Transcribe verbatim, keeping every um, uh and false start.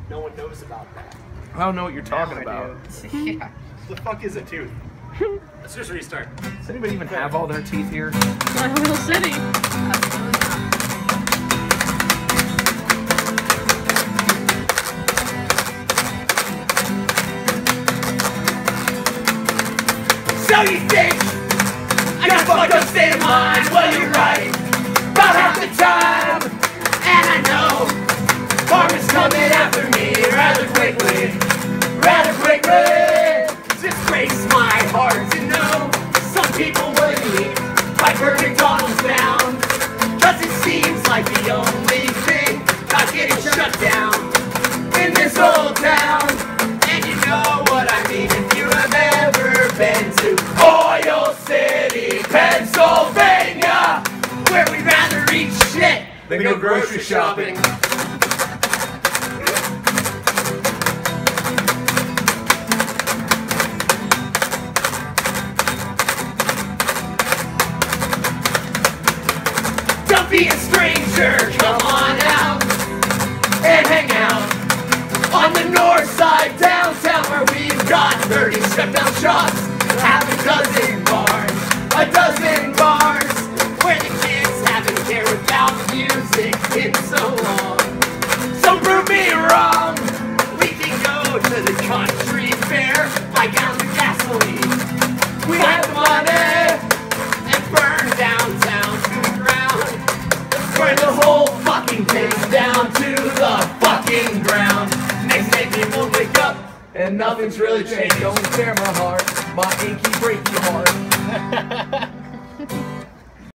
No one knows about that. I don't know what you're talking Now I about. Yeah. The fuck is a tooth? Let's just restart. Does anybody even have all their teeth here? Little City. So you think I got fucked up state of mind? Well, you're right about half the time, and I know karma's coming after me rather quickly, rather quickly. Just breaks my heart to know some people would eat like perfect bottles down, 'cause it seems like the only thing not getting shut down in this old town. And you know what I mean if you have ever been to Oil City, Pennsylvania, where we'd rather eat shit than go grocery shopping. Don't be a stranger, come on out and hang out on the north side downtown, where we've got thirty step-down shops, half a dozen bars, a dozen bars, where the kids haven't cared about music in so long. So prove me wrong, we can go to the country fair, buy gallons of gasoline, we have the money, and burn downtown to the ground. Let's burn the whole fucking thing down to the fucking ground. Next day people wake up and nothing's really changed. Don't tear my heart, my achy breaky heart.